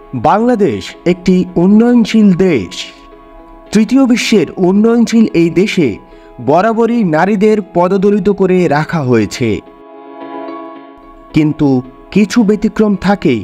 বাংলাদেশ একটি উন্নয়নশীল দেশ। তৃতীয় বিশ্বের উন্নয়নশীল এই দেশে বরাবরই নারীদের পদদলিত করে রাখা হয়েছে, কিন্তু কিছু ব্যতিক্রম থাকেই।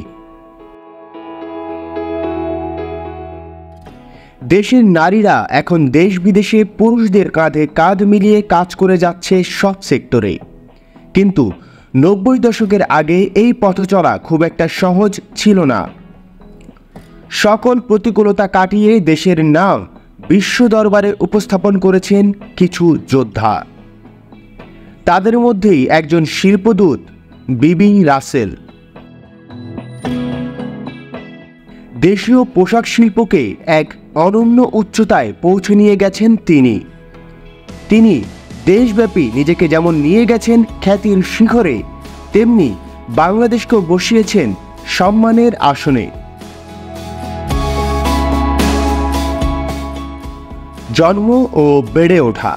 দেশের নারীরা এখন দেশ বিদেশে পুরুষদের কাঁধে কাঁধ মিলিয়ে কাজ করে যাচ্ছে সব সেক্টরে, কিন্তু 90 দশকের আগে এই পথ চলা খুব একটা সহজ ছিল না। সকল প্রতিকূলতা কাটিয়ে দেশের নাম বিশ্ব দরবারে উপস্থাপন করেছেন কিছু যোদ্ধা। তাদের মধ্যেই একজন শিল্পদূত বিবি রাসেল। দেশীয় পোশাক শিল্পকে এক অনন্য উচ্চতায় পৌঁছে নিয়ে গেছেন তিনি দেশব্যাপী নিজেকে যেমন নিয়ে গেছেন খ্যাতির শিখরে, তেমনি বাংলাদেশকেও বসিয়েছেন সম্মানের আসনে। জন্ম ও বেড়ে ওঠা।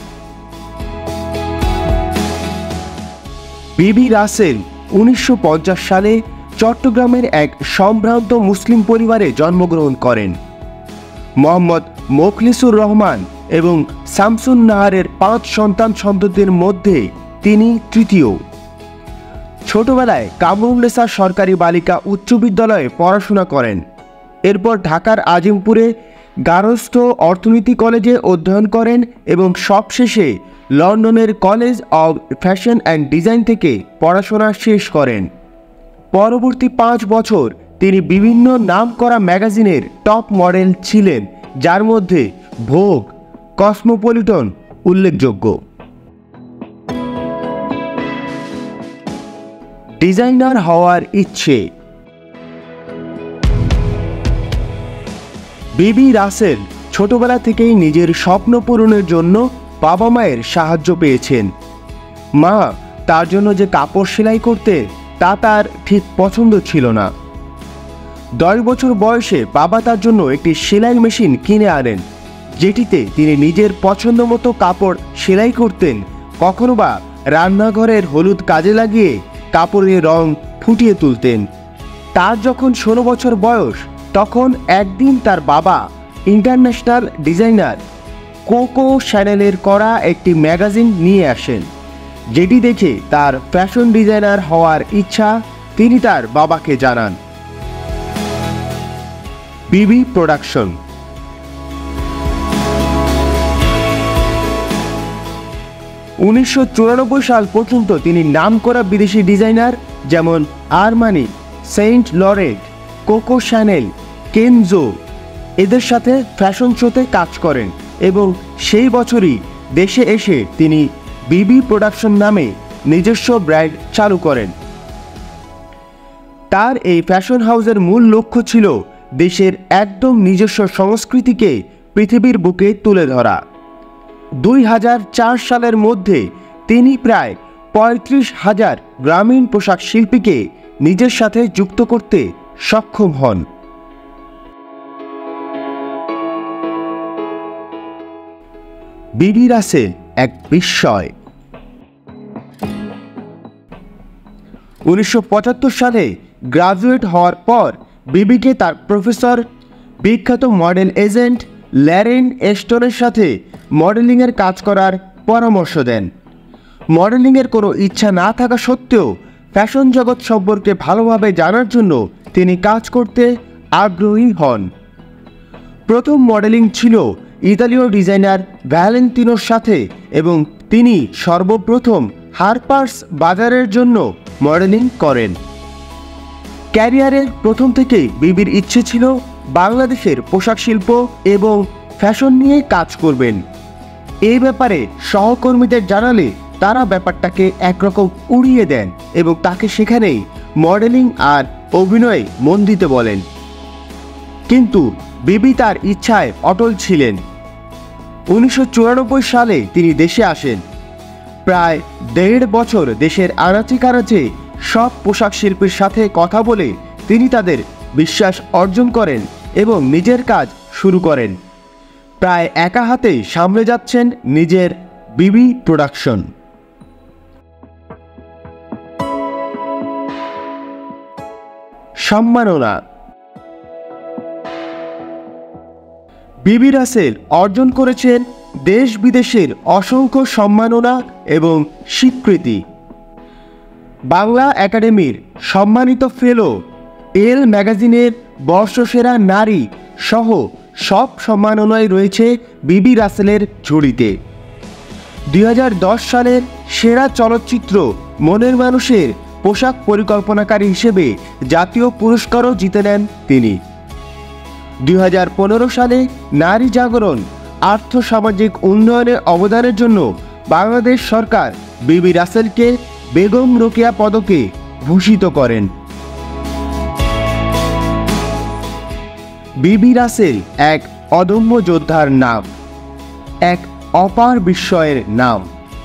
বিবি রাসেল 1950 সালে চট্টগ্রামের এক সম্ভ্রান্ত মুসলিম পরিবারে জন্মগ্রহণ করেন। মোহাম্মদ মোখলিসুর রহমান এবং শামসুন নাহারের 5 সন্তানদের মধ্যে তিনি তৃতীয়। ছোটবেলায় কামরুন্নেসা সরকারি বালিকা উচ্চ বিদ্যালয়ে পড়াশোনা করেন। এরপর ঢাকার আজিমপুরে গার্হস্থ্য অর্থনীতি কলেজে অধ্যয়ন করেন এবং সবশেষে লন্ডনের college of fashion and design থেকে পড়াশোনা শেষ করেন। পরবর্তী 5 বছর তিনি বিভিন্ন নামকরা ম্যাগাজিনের টপ মডেল ছিলেন, যার মধ্যে ভোগ, কসমোপলিটন উল্লেখযোগ্য। ডিজাইনার হওয়ার ইচ্ছে। বিবি রাসেল ছোটবেলা থেকেই নিজের স্বপ্ন পূরণের জন্য বাবা মায়ের সাহায্য পেয়েছেন। মা তার জন্য যে কাপড় সেলাই করতেন তা তার ঠিক পছন্দ ছিল না। 10 বছর বয়সে বাবা তার জন্য একটি সেলাই মেশিন কিনে আনেন, যেটিতে তিনি নিজের পছন্দ মতো কাপড় সেলাই করতেন, কখনো বা রান্নাঘরের হলুদ কাজে লাগিয়ে কাপড়ের রং ফুটিয়ে তুলতেন। তার যখন 16 বছর বয়স, তখন একদিন তার বাবা ইন্টারন্যাশনাল ডিজাইনার কোকো শ্যানেলের করা একটি ম্যাগাজিন নিয়ে আসেন, যেটি দেখে তার ফ্যাশন ডিজাইনার হওয়ার ইচ্ছা তিনি তার বাবাকে জানান। বিবি প্রোডাকশন। (1994 সাল পর্যন্ত তিনি নামকরা বিদেশি ডিজাইনার যেমন Armani, Saint Laurent, Coco Chanel, Kenzo এদের সাথে ফ্যাশন শোতে কাজ করেন এবং সেই বছরই দেশে এসে তিনি বিবি প্রোডাকশন নামে নিজস্ব ব্র্যান্ড চালু করেন। তার এই ফ্যাশন হাউসের মূল লক্ষ্য ছিল দেশের একদম নিজস্ব সংস্কৃতিকে পৃথিবীর বুকে তুলে ধরা। 2004 সালের মধ্যে তিনি প্রায় 35,000 গ্রামীণ পোশাক শিল্পীকে নিজের সাথে যুক্ত করতে সক্ষম হন। বিবি রাসেল এক বিস্ময়। 1975 সালে গ্রাজুয়েট হওয়ার পর বিবিকে তার প্রফেসর বিখ্যাত মডেল এজেন্ট ল্যারেন এস্টনের সাথে মডেলিংয়ের কাজ করার পরামর্শ দেন। মডেলিংয়ের কোনো ইচ্ছা না থাকা সত্ত্বেও ফ্যাশন জগৎ সম্পর্কে ভালোভাবে জানার জন্য তিনি কাজ করতে আগ্রহী হন। প্রথম মডেলিং ছিল ইতালীয় ডিজাইনার ভ্যালেন্তিনোর সাথে এবং তিনি সর্বপ্রথম হারপার্স বাজারের জন্য মডেলিং করেন। ক্যারিয়ারের প্রথম থেকেই বিবির ইচ্ছে ছিল বাংলাদেশের পোশাক শিল্প এবং ফ্যাশন নিয়ে কাজ করবেন। এই ব্যাপারে সহকর্মীদের জানালে তারা ব্যাপারটাকে একরকম উড়িয়ে দেন এবং তাকে সেখানেই মডেলিং আর অভিনয়ে মন দিতে বলেন। কিন্তু বিবি তার ইচ্ছায় অটল ছিলেন। 1994 সালে তিনি দেশে আসেন। প্রায় 1.5 বছর দেশের আনাচে কানাচে সব পোশাক শিল্পীর সাথে কথা বলে তিনি তাদের বিশ্বাস অর্জন করেন এবং নিজের কাজ শুরু করেন। প্রায় একা হাতে সামলে যাচ্ছেন নিজের বিবি প্রোডাকশন। সম্মাননা। বিবি রাসেল অর্জন করেছেন দেশ বিদেশের অসংখ্য সম্মাননা এবং স্বীকৃতি। বাংলা একাডেমির সম্মানিত ফেলো, এল ম্যাগাজিনের বর্ষসেরা নারী সহ সব সম্মাননাই রয়েছে বিবি রাসেলের ঝুড়িতে। 2010 সালের সেরা চলচ্চিত্র মনের মানুষের পোশাক পরিকল্পনাকারী হিসেবে জাতীয় পুরস্কারও জিতে নেন তিনি। 2015 সালে নারী জাগরণ আর্থসামাজিক উন্নয়নে অবদানের জন্য বাংলাদেশ সরকার বিবি রাসেলকে বেগম রোকেয়া পদকে ভূষিত করেন। বিবি রাসেল এক অদম্য যোদ্ধার নাম, এক অপার বিস্ময়ের নাম।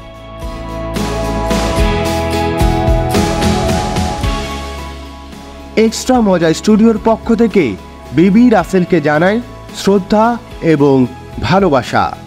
এক্সট্রা মজা স্টুডিওর পক্ষ থেকে বিবি রাসেলকে জানাই শ্রদ্ধা এবং ভালোবাসা।